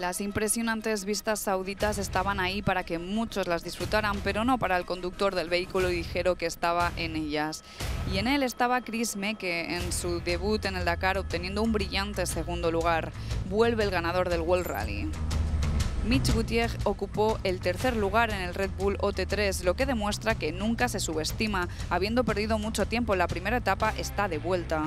Las impresionantes vistas sauditas estaban ahí para que muchos las disfrutaran, pero no para el conductor del vehículo ligero que estaba en ellas. Y en él estaba Chris Meke en su debut en el Dakar, obteniendo un brillante segundo lugar. Vuelve el ganador del World Rally. Mitch Gutiérrez ocupó el tercer lugar en el Red Bull OT3, lo que demuestra que nunca se subestima. Habiendo perdido mucho tiempo en la primera etapa, está de vuelta.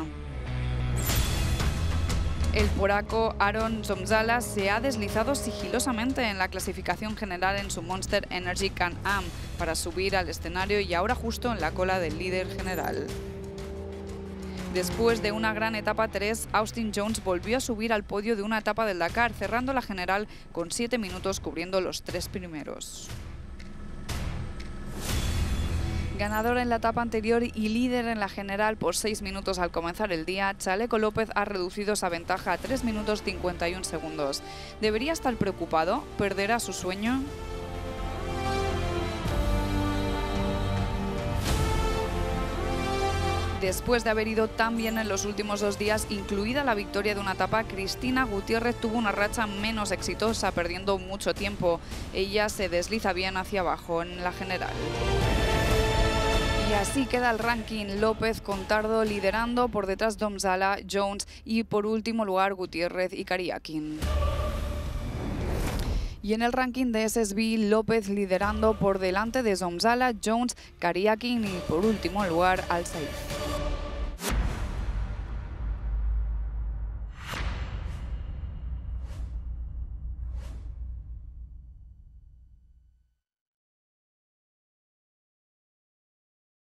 El polaco Aaron Zomzala se ha deslizado sigilosamente en la clasificación general en su Monster Energy Can-Am para subir al escenario y ahora justo en la cola del líder general. Después de una gran etapa 3, Austin Jones volvió a subir al podio de una etapa del Dakar, cerrando la general con 7 minutos cubriendo los 3 primeros. Ganador en la etapa anterior y líder en la general por 6 minutos al comenzar el día, Chaleco López ha reducido esa ventaja a 3 minutos 51 segundos. ¿Debería estar preocupado? ¿Perderá su sueño? Después de haber ido tan bien en los últimos 2 días, incluida la victoria de una etapa, Cristina Gutiérrez tuvo una racha menos exitosa, perdiendo mucho tiempo. Ella se desliza bien hacia abajo en la general. Y así queda el ranking: López, Contardo liderando, por detrás Zomzala, Jones y por último lugar Gutiérrez y Kariakin. Y en el ranking de SSB, López liderando por delante de Zomzala, Jones, Kariakin y por último lugar Al Saif.